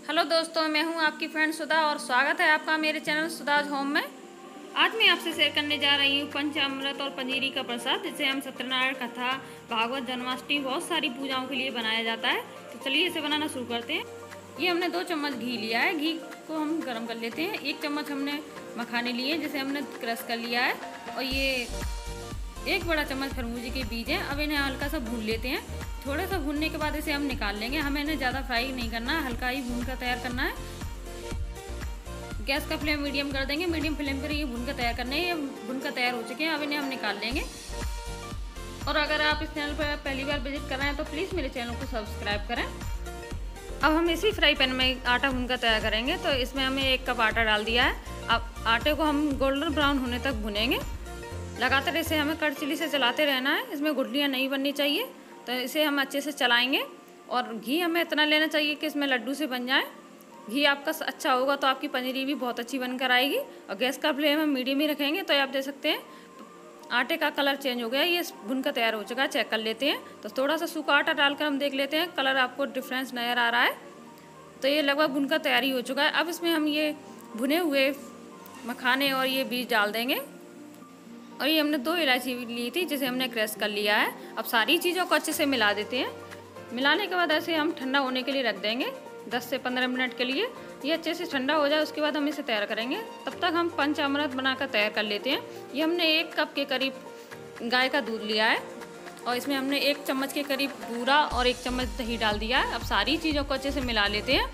Hello दोस्तों, मैं हूं आपकी फ्रेंड सुधा और स्वागत है आपका मेरे चैनल सुधाज होम में। आज मैं आपसे शेयर करने जा रही हूं पंचामृत और पंजीरी का प्रसाद, जिसे हम सत्यनारायण, कथा, भागवत, जन्माष्टमी बहुत सारी पूजाओं के लिए बनाया जाता है। तो चलिए इसे बनाना शुरू करते हैं। ये हमने 2 चम्मच घी लिया है। घी को हम गर्म कर लेते हैं। 1 चम्मच हमने मखाने लिए जिसे हमने क्रश कर लिया है, और ये 1 बड़ा चम्मच खरबूजे के बीज हैं। अब इन्हें हल्का सा भून लेते हैं। थोड़ा सा भूनने के बाद इसे हम निकाल लेंगे। हमें इन्हें ज़्यादा फ्राई नहीं करना है, हल्का ही भून कर तैयार करना है। गैस का फ्लेम मीडियम कर देंगे। मीडियम फ्लेम पर ये भून कर तैयार करने हैं। ये भून कर तैयार हो चुके हैं। अब इन्हें हम निकाल लेंगे। और अगर आप इस चैनल पर पहली बार विजिट कर रहे हैं तो प्लीज़ मेरे चैनल को सब्सक्राइब करें। अब हम इसी फ्राई पैन में आटा भून कर तैयार करेंगे। तो इसमें हमने 1 कप आटा डाल दिया है। अब आटे को हम गोल्डन ब्राउन होने तक भुनेंगे। लगातार इसे हमें कड़छुली से चलाते रहना है। इसमें गुठलियाँ नहीं बननी चाहिए, तो इसे हम अच्छे से चलाएंगे। और घी हमें इतना लेना चाहिए कि इसमें लड्डू से बन जाए। घी आपका अच्छा होगा तो आपकी पंजीरी भी बहुत अच्छी बनकर आएगी। और गैस का फ्लेम हम मीडियम ही रखेंगे। तो आप देख सकते हैं आटे का कलर चेंज हो गया, ये भुनकर तैयार हो चुका है। चेक कर लेते हैं। तो थोड़ा सा सूखा आटा डालकर हम देख लेते हैं, कलर आपको डिफरेंस नज़र आ रहा है। तो ये लगभग भुनकर तैयारी हो चुका है। अब इसमें हम ये भुने हुए मखाने और ये बीज डाल देंगे। और ये हमने 2 इलायची ली थी जिसे हमने क्रश कर लिया है। अब सारी चीज़ों को अच्छे से मिला देते हैं। मिलाने के बाद ऐसे हम ठंडा होने के लिए रख देंगे 10 से 15 मिनट के लिए। ये अच्छे से ठंडा हो जाए, उसके बाद हम इसे तैयार करेंगे। तब तक हम पंचामृत बनाकर तैयार कर लेते हैं। ये हमने 1 कप के करीब गाय का दूध लिया है, और इसमें हमने 1 चम्मच के करीब बूरा और 1 चम्मच दही डाल दिया है। अब सारी चीज़ों को अच्छे से मिला लेते हैं।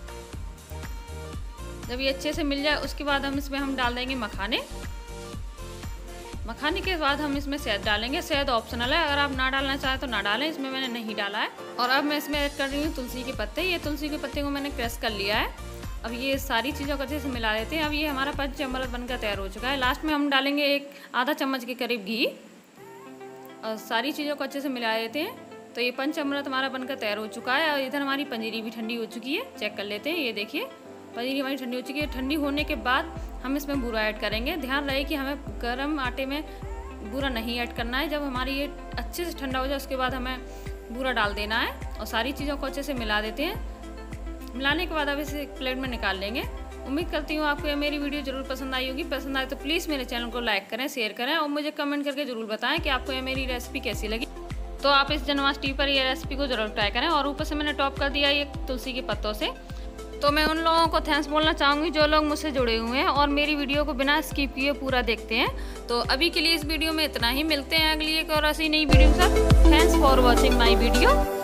जब ये अच्छे से मिल जाए उसके बाद हम डाल देंगे मखाने। मखाने के बाद हम इसमें शहद डालेंगे। शहद ऑप्शनल है, अगर आप ना डालना चाहें तो ना डालें। इसमें मैंने नहीं डाला है। और अब मैं इसमें ऐड कर रही हूँ तुलसी के पत्ते। ये तुलसी के पत्ते को मैंने क्रश कर लिया है। अब ये सारी चीज़ों को अच्छे से मिला लेते हैं। अब ये हमारा पंचामृत बनकर तैयार हो चुका है। लास्ट में हम डालेंगे 1 आधा चम्मच के करीब घी, और सारी चीज़ों को अच्छे से मिला लेते हैं। तो ये पंचामृत हमारा बनकर तैयार हो चुका है। और इधर हमारी पंजीरी भी ठंडी हो चुकी है। चेक कर लेते हैं। ये देखिए पंजीरी हमारी ठंडी हो चुकी है। ठंडी होने के बाद हम इसमें बूरा ऐड करेंगे। ध्यान रहे कि हमें गर्म आटे में बूरा नहीं ऐड करना है। जब हमारी ये अच्छे से ठंडा हो जाए उसके बाद हमें बूरा डाल देना है। और सारी चीज़ों को अच्छे से मिला देते हैं। मिलाने के बाद अब इसे एक प्लेट में निकाल लेंगे। उम्मीद करती हूँ आपको ये मेरी वीडियो ज़रूर पसंद आई होगी। पसंद आए तो प्लीज़ मेरे चैनल को लाइक करें, शेयर करें, और मुझे कमेंट करके ज़रूर बताएं कि आपको ये मेरी रेसिपी कैसी लगी। तो आप इस जन्माष्टमी पर ये रेसिपी को ज़रूर ट्राई करें। और ऊपर से मैंने टॉप कर दिया ये तुलसी के पत्तों से। तो मैं उन लोगों को थैंक्स बोलना चाहूँगी जो लोग मुझसे जुड़े हुए हैं और मेरी वीडियो को बिना स्किप किए पूरा देखते हैं। तो अभी के लिए इस वीडियो में इतना ही। मिलते हैं अगली एक और ऐसी नई वीडियो के साथ। Thanks for watching my video.